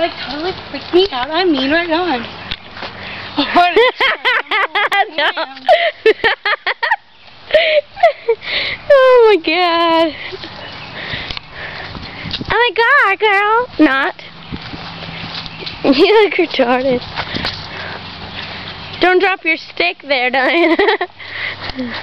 like totally freaked me out. I mean, right on. Oh my god. Oh my god, girl. Not. You look retarded. Don't drop your stick there, Diana.